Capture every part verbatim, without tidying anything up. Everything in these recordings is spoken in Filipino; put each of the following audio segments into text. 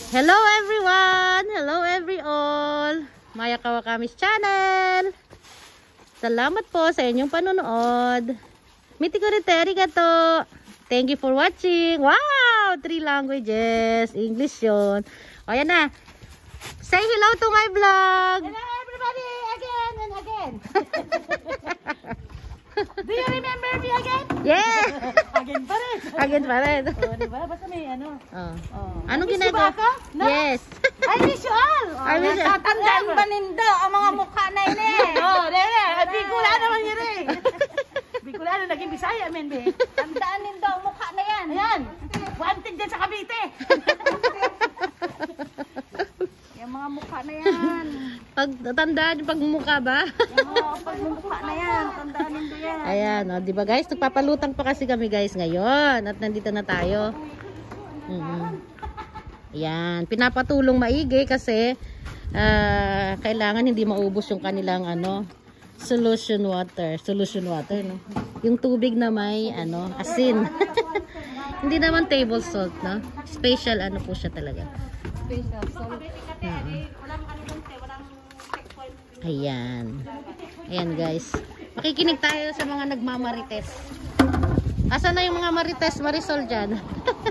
Hello everyone! Hello every all! Maya Kawakamis Channel! Salamat po sa inyong panonood. Miti ko rite, arigato! Thank you for watching! Wow! Three languages. English yun. O yan na. Say hello to my vlog! Hello everybody! Again and again! Do you remember me again? Yeah! Again pa rin! Again pa rin. Oh, diba? Basta may ano. Oh. Oh. Anong Miss you ginagawa? ba ako? No? Yes. I wish you all! Oh, I wish you- natatandaan ba nindo ang mga mukha na yun eh? Oo, nene. Bigula naman yun eh. Bigula na naging Bisaya, men be. Tandaan nindo ang mukha na yan. Ayan. Wanted din sa Cavite. Yung mga mukha na yan. Pag tandaan yung pagmumukha ba? Yung mga pagmumukha na yan. Tandaan nindo yan. Ayan, o, di ba guys? Nagpapalutang pa kasi kami guys ngayon. At nandito na tayo. Mm-hmm. Ayan, pinapatulong maigi kasi uh, kailangan hindi maubos yung kanilang ano, solution water. Solution water, no? Yung tubig na may ano, asin. Hindi naman table salt, no? Special ano po siya talaga. Special salt. Uh-huh. Ayan. Ayan guys. Makikinig tayo sa mga nagmamarites. Asa na yung mga marites, Marisol dyan?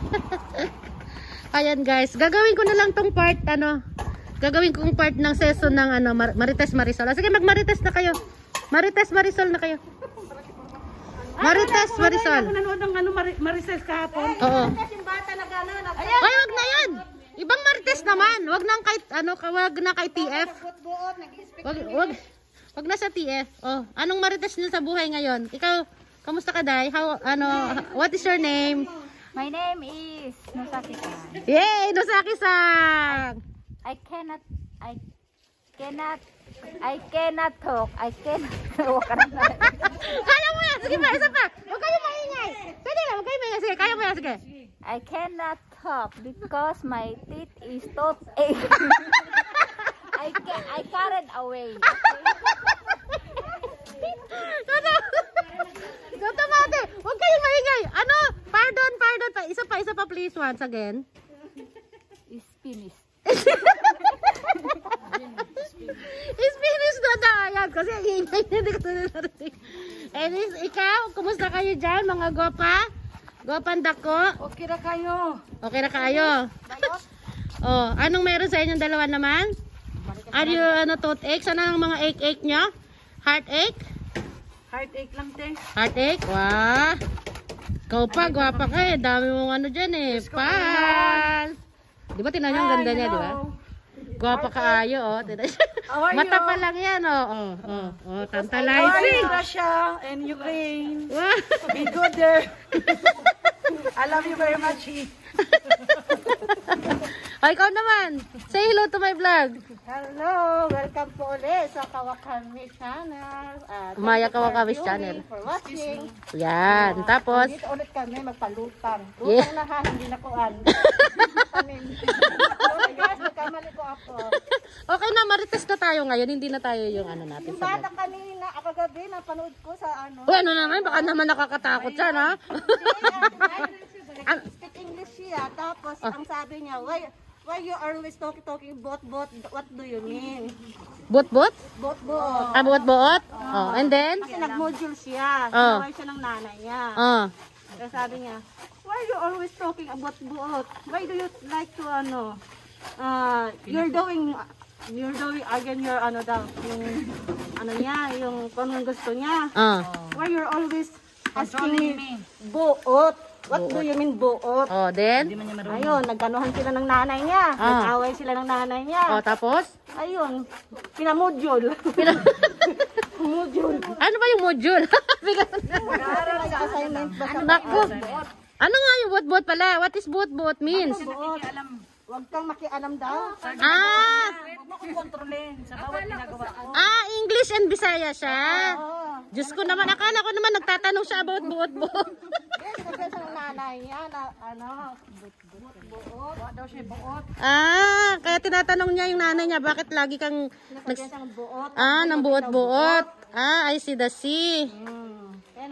Ayan guys. Gagawin ko na lang tong part, ano. Gagawin kong part ng season ng ano, Mar Marites Marisol. Sige, magmarites na kayo. Marites Marisol na kayo. Marites Marisol. Ako nanood ng ano, Marites kahapon. Oo. Ayan. Ay, wag na yan. Ibang marites naman. Wag nang kay, ano, wag na kay T F. Wag, wag. Wag na sa T F. Oh, anong marites niyo sa buhay ngayon? Ikaw, kamusta ka, Day? How, ano, what is your name? My name is Nosaki-san. Yay, Nosaki-san. I cannot, I cannot, I cannot talk. I cannot talk. Kaya mo yan. Sige pa, isa pa. Huwag kayo maingay. Pwede na, huwag kayo maingay. Sige, kaya mo yan. Sige. I cannot talk because my teeth is toothache. I can, I carried away. Toto, Toto mate, huwag kayong maingay. Ano? Pardon, pardon pa. Isa pa, isa pa please once again. Is finished. Is finished na daw. Ayan, kasi ingay na hindi ko narinig. And is, ikaw, kumusta kayo dyan, mga gopa? Gopan dako? Okay na kayo. Okay na kayo? Oh, anong meron sa inyong dalawa naman? Are you, ano, toothache? Ano ang mga ache-ache nyo? Heartache? Heartache lang, te. Heartache? Wow! Ikaw pa, gwapa ka eh. Dami mong ano dyan eh. Pal! Di ba tinan yung ganda niya, di ba? Gwapa ka ayo, oh. Mata pa lang yan, oh. Oh, oh, oh. Tantalizing. Russia and Ukraine. Wow. Be good there. I love you very much. Oh, ikaw naman. Say hello to my vlog. Hello! Welcome po ulit sa Kawakamis Channel. Uh, Maya Kawakamis Channel. For watching. Yan. Tapos, Dito ulit kami magpalutang. Yeah. Lutang na ha, hindi na kuan. Kami. Guys, magkamali ko ako. okay na, marites na tayo ngayon. Hindi na tayo yung ano natin Yung sa bata kanina, ako gabi, napanood ko sa ano. Uy, ano naman? Baka naman nakakatakot siya, ha? Hindi, speak English siya. Tapos, Ah. ang sabi niya, why why you always talking talking bot bot? What do you mean? Bot-bot? Bot bot. Ah, buot-buot? Oh, and then? Kasi nag-module siya. Oh. Sinaway siya ng nanay niya. Oh. Kaya sabi niya, why you always talking about buot? Why do you like to ano? Uh, you're doing you're doing again your ano daw, yung ano niya, yung kung anong gusto niya. Oh. Why you're always asking me buot? What do you mean buot? Oh, then? Ayun, nagkanuhan sila ng nanay niya. Ah. Nag-away sila ng nanay niya. Oh, tapos? Ayun, pinamodule. Pina- Module. ano ba yung module? Bigat na. Nag-assignment ba sa Naku. Ano nga yung buot-buot pala? What is buot-buot means? buot? Huwag kang makialam daw. Ah! Kontrolin sa bawat ginagawa ko. Ah, English and Bisaya siya. Oo. Diyos ko naman, akala ko naman nagtatanong siya about buot-buot. Yes, kasi sa nanay niya na ano, buot. Buot daw siya buot. Ah, kaya tinatanong niya yung nanay niya, bakit lagi kang Nagsabihan nags- siya ng buot. Ah, ng buot-buot. Ah, I see the see. Hmm. Kaya na-viral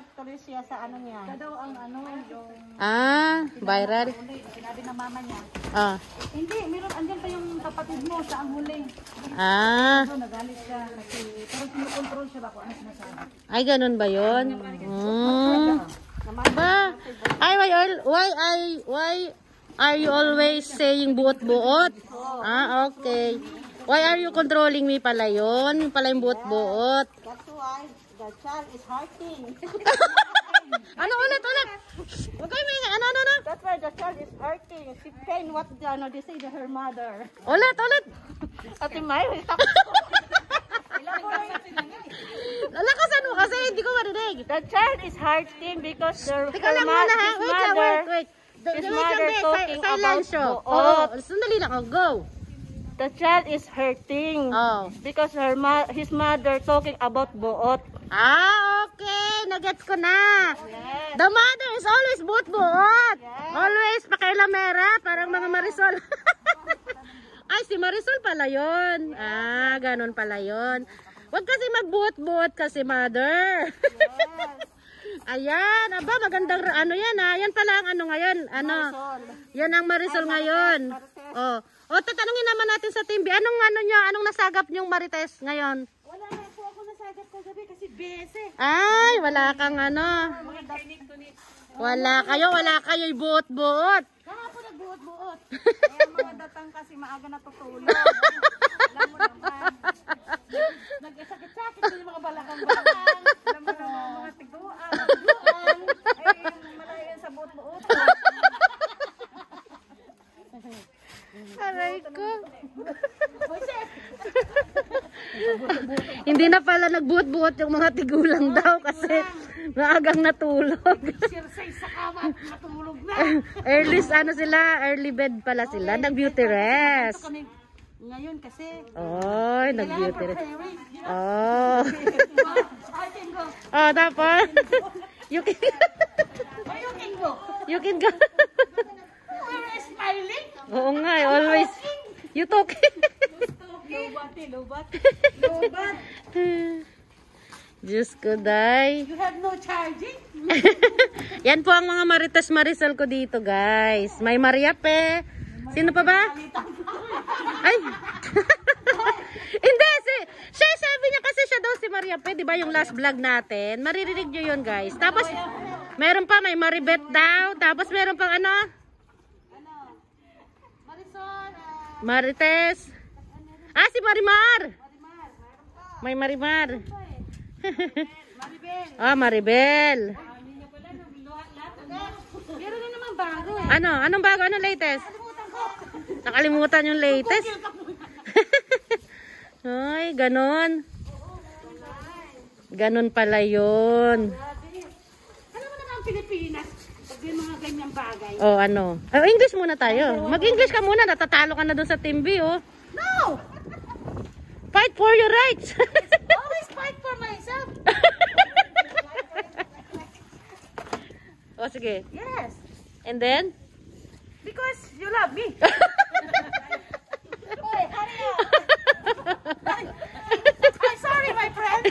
tuloy siya sa ano niya. Ito daw ang ano, yung... Ah, viral. Sinabi ng mama niya. Ah. Hindi, meron, andyan pa yung kapatid mo sa ang huli. Ah. So, nagalit siya kasi, pero sinukontrol siya ba kung ano sinasabi. Ay, ganun ba yun? Hmm. Ba? Ay, why, all- why, I, why are you always saying buot-buot? Ah, okay. Why are you controlling me pala yun? Pala yung buot-buot. That's why the child is hurting. Ano ulit, ulit? Huwag kayo may, ano, ano, ano? That's why the child is hurting. She pain what the, ano, they say to her mother. Ulit, ulit. Ate May, Lakasan mo kasi, hindi ko marinig. the child is hurting because their Teka her lang ma- muna ha. his Wait lang, mother, wait, wait. The- his wait lang, mother be. talking Si- silence about show. buot. Oo, sandali lang. Oh, go. The child is hurting Oh. because her ma- his mother talking about buot. Ah, okay. Nagets ko na. The mother is always buot-buot. Always pakailamera. Parang mga Marisol. Ay, si Marisol pala yun. Ah, ganun pala yun. Huwag kasi magbuot-buot kasi, mother. Ayan. Aba, magandang ano yan ha. Yan pala ang ano ngayon. Ano? Yan ang Marisol ngayon. Oh. O, tatanungin naman natin sa team B. Anong ano nyo? Anong nasagap nyong Marites ngayon? Wala na po ako nasagap kagabi kasi bese. Ay, wala kang ano. Wala kayo, wala kayo buot-buot. Kahapon nagbuot-buot. Kaya mga datang kasi maaga natutulog. Alam mo naman. Nagkasakit-sakit yung mga balakang-balakang. Alam mo naman mga tiguan. Tiguan. Ay, malayo yan sa buot-buot. Aray ko. Hindi na pala nagbuot-buot yung mga tigulang daw kasi maagang natulog. Sirsay sa kama, matulog na. Early ano sila, early bed pala sila, nag-beauty rest. Ngayon kasi. Oy, nag-beauty rest. Harry, Oh. I can go. Oh, tapos you can Where you can go? you can go. Where is smiling? Oo nga, eh, always you talk. Lobat eh, lobat. Lobat. Diyos ko, day. You have no charging? Yan po ang mga Marites Marisol ko dito, guys. May Maria Pe. Sino pa ba? Ay. Hindi, si, siya sabi niya kasi siya daw si Maria Pe, di ba yung last vlog natin? Maririnig niyo yun, guys. Tapos, meron pa, may Maribet daw. Tapos, meron pang ano? Marites. Ah, si Marimar. May Marimar. Ah, Maribel. Meron na naman bago eh. Ano? Anong bago? Anong latest? Nakalimutan yung latest. Ay, ganon. Ganon pala yun. Ano mo naman ang Pilipinas? Pag may mga ganyang bagay. Oh, ano? Oh, English muna tayo. Mag-English ka muna. Natatalo ka na dun sa Team B, oh. No! Fight for your rights. Always fight for myself. Oh, sige. Yes. And then? Because you love me. Oy, hurry up. I'm sorry, my friend.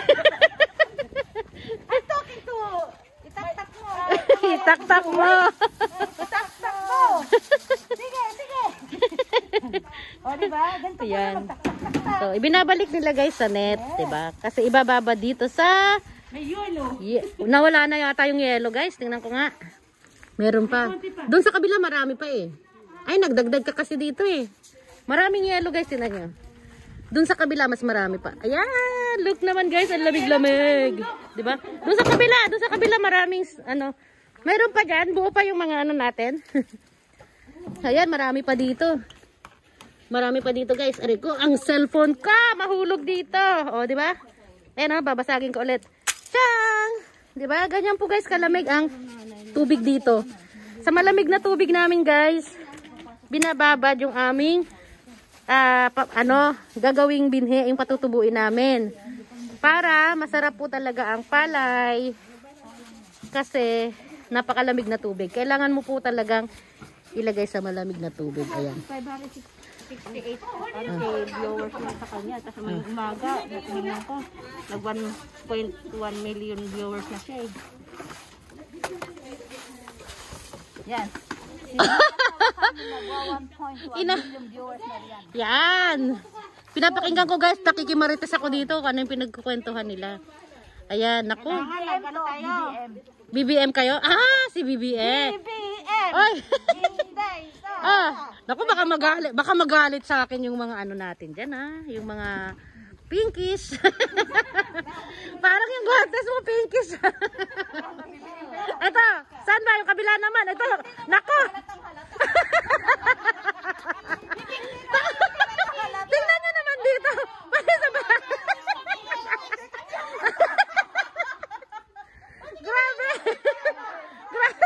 I'm talking to itak-tak mo. Itak-tak mo. Itak-tak mo. Sige, sige. O, diba? Ganito po Ayan. naman. Tak-tak-tak. So, ibinabalik nila guys sa net, diba? Kasi ibababa dito sa... May yellow. Ye nawala na yata yung yellow guys. Tingnan ko nga. Meron pa. Doon sa kabila marami pa eh. Ay, nagdagdag ka kasi dito eh. Maraming yellow guys. Tingnan nyo. Doon sa kabila mas marami pa. Ayan. Look naman guys. Ang lamig-lamig. Diba? Doon sa kabila. Doon sa kabila maraming ano. Meron pa dyan. Buo pa yung mga ano natin. Ayan. Marami pa dito. Marami pa dito guys. Aray ko. Ang cellphone ka. Mahulog dito. O, diba? Ayan o. Babasagin ko ulit. Tiyang! Diba? Ganyan po guys. Kalamig ang tubig dito. Sa malamig na tubig namin guys, binababad yung aming uh, pa, ano, gagawing binhi, yung patutubuin namin. Para masarap po talaga ang palay. Kasi napakalamig na tubig. Kailangan mo po talagang ilagay sa malamig na tubig. Ayan. five hundred sixty-eight ano, viewers na sa kanya. Tapos may umaga, natingnan ko, nag one point one million viewers na siya eh. Yan. one point one Ina. million viewers na yan. Yan. Pinapakinggan ko guys, nakikimarites ako dito kung ano yung pinagkukwentuhan nila. Ayan, naku. Ano tayo? B B M kayo? Ah, si B B M. B B M! Ay. Hindi! Ah, naku, baka magalit, baka magalit sa akin yung mga ano natin dyan, ha? Yung mga pinkish. Parang yung guantes mo, pinkish. Ito, saan ba? Yung kabila naman. Ito, naku. Tingnan nyo naman dito. Grabe. Grabe.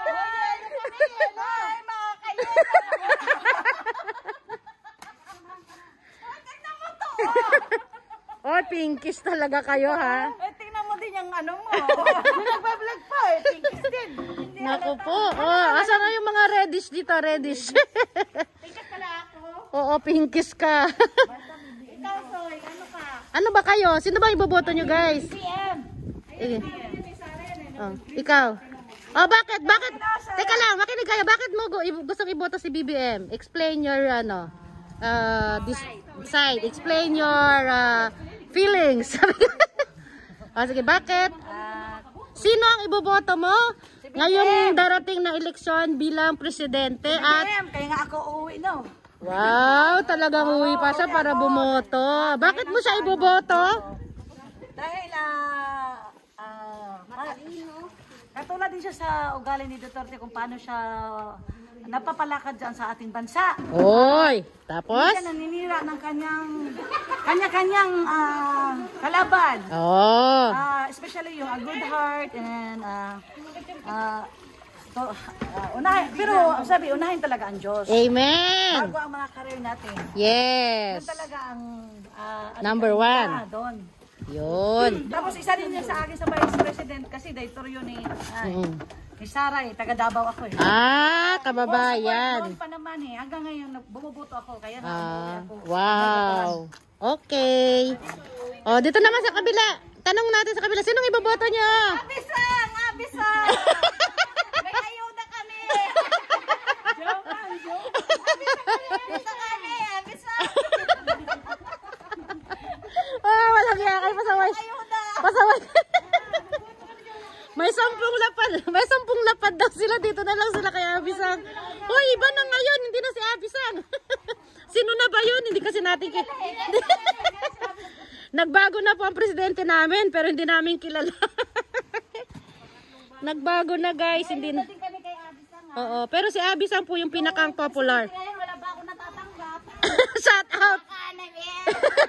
Oh, pinkish talaga kayo, ha? Eh, tingnan mo din yung ano mo. Nagpa-vlog pa eh. Pinkish din. Naku po. Oh, asan na yung mga reddish dito? Reddish. Pinkish pala ako. Oo, pinkish ka. Ikaw, Soy. Ano ka? Ano ba kayo? Sino ba iboboto nyo, guys? B M. Eh. Oh, ikaw. Oh, bakit? Bakit? Teka lang, makinig kayo. Bakit mo gu- i- gustong iboto si B B M? Explain your, ano, uh, this side. Explain your uh, feelings. Oh, sige, bakit? Sino ang iboboto mo ngayong darating na eleksyon bilang presidente? At Kaya nga ako uuwi, no? wow, talagang uwi pa siya para bumoto. Bakit mo siya iboboto? Dahil, ah, ah, matalino. Katulad din siya sa ugali ni Duterte kung paano siya napapalakad dyan sa ating bansa. Oy, tapos? Hindi siya naninira ng kanyang, kanya-kanyang ah, kalaban. Oh. Ah, especially yung a good heart and uh, uh, to, uh, unahin, pero ang sabi, unahin talaga ang Diyos. Amen. Bago ang mga career natin. Yes. Yun talaga ang ah, ano Number talaga, one. Doon. Yun. Tapos isa din niya sa akin sa Vice President kasi daytoryo ni, ay, Mm. ni Sarah eh, taga Davao ako eh. Ah, Noon kababayan. pa naman eh, hanggang ngayon bumuboto ako kaya nga Ah, ako. wow. Okay. Oh, dito naman sa kabila. Tanong natin sa kabila, sinong iboboto niyo? Abisang! Abisang! May ayuda kami! Joke lang, joke. Abisang kami! Abisang! Ah, walang yakay. Pasaway. Ayuda! Pasaway. May sampung lapad. May sampung lapad daw sila. Dito na lang sila kay Abisang. Hoy, iba na ngayon. Hindi na si Abisang. Sino na ba yun? Hindi kasi natin ki- Nagbago na po ang presidente namin, pero hindi namin kilala. Nagbago na guys. Hindi na. Din kami kay Abisang. Oo, pero si Abisang po yung pinakang popular. Kaya wala ba ako natatanggap? Shout out. Kanan eh!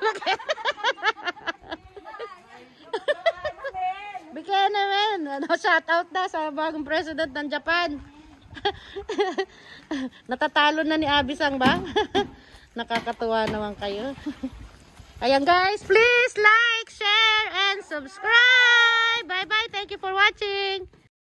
Bigyan naman. Ano, shout out na sa bagong president ng Japan. Natatalo na ni Abisang ba? Nakakatuwa naman kayo. Ayan guys, please like, share, and subscribe. Bye bye. Thank you for watching.